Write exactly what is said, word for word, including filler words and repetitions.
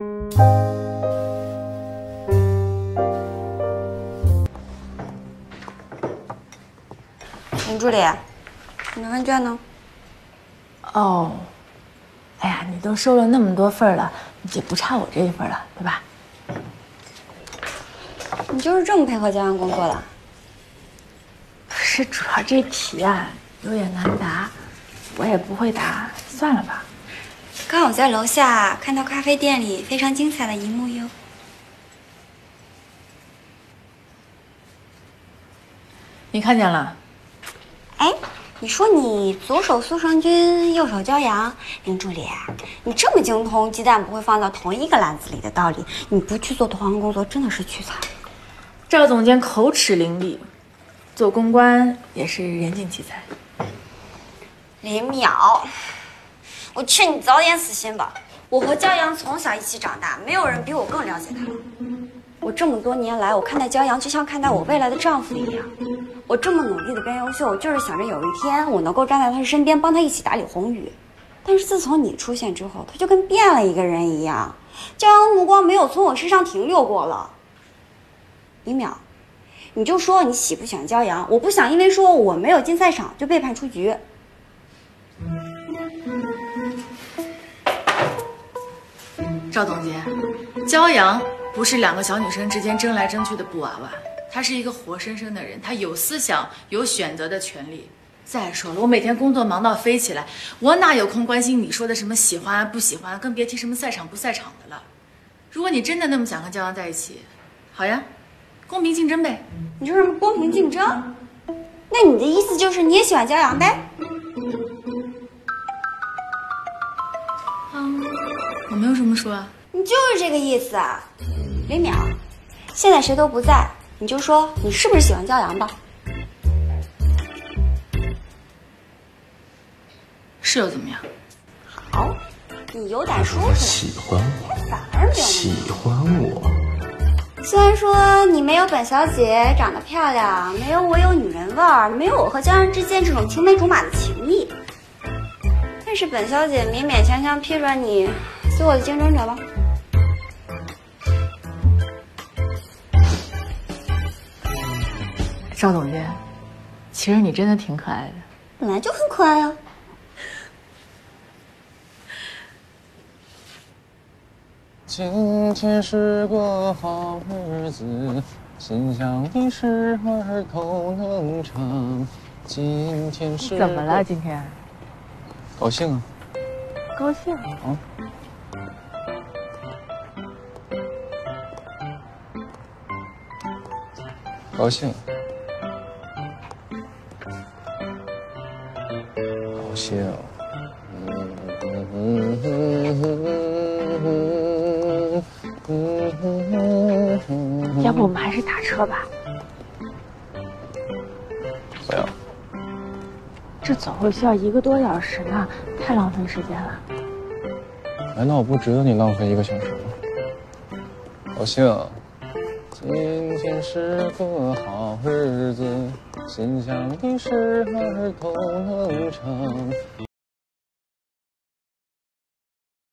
林助理，你的问卷呢？ 哦，哎呀，你都收了那么多份了，也不差我这一份了，对吧？ 你就是这么配合教养工作的？ 不是，主要这题啊有点难答，我也不会答，算了吧。 刚我在楼下看到咖啡店里非常精彩的一幕哟。 你看见了？ 哎，你说你左手苏成军，右手骄阳，林助理，你这么精通鸡蛋不会放到同一个篮子里的道理，你不去做投行工作真的是屈才。 赵总监口齿伶俐，做公关也是人尽其才。 林淼，我劝你早点死心吧。我和骄阳从小一起长大，没有人比我更了解他。我这么多年来，我看待骄阳就像看待我未来的丈夫一样。我这么努力的变优秀，就是想着有一天我能够站在他身边，帮他一起打理红雨。但是自从你出现之后，他就跟变了一个人一样，骄阳的目光没有从我身上停留过了。林淼，你就说你喜不喜欢骄阳？我不想因为说我没有进赛场就被判出局。 赵总监，骄阳不是两个小女生之间争来争去的布娃娃，她是一个活生生的人，她有思想，有选择的权利。再说了，我每天工作忙到飞起来，我哪有空关心你说的什么喜欢不喜欢，更别提什么赛场不赛场的了。如果你真的那么想和骄阳在一起，好呀，公平竞争呗。 你说什么公平竞争？那你的意思就是你也喜欢骄阳呗？ 嗯，我没有这么说啊。 你就是这个意思啊，林淼。现在谁都不在，你就说你是不是喜欢骄阳吧？ 是又怎么样？ 好，你有胆说出来。 喜欢我， 反而没有。 喜欢我。 虽然说你没有本小姐长得漂亮，没有我有女人味儿，没有我和骄阳之间这种青梅竹马的情谊，但是本小姐勉勉强强批准你做我的竞争者吧。 赵总监，其实你真的挺可爱的。 本来就很可爱啊。 今天是个好日子，心想的事儿都能成。今天是怎么了？今天高兴啊！ 高兴啊！高兴，高兴。 要不我们还是打车吧？ 不要。 这走路需要一个多小时呢，太浪费时间了。 难道我不值得你浪费一个小时吗？高兴，今天是个好日子，心想的事儿都能成。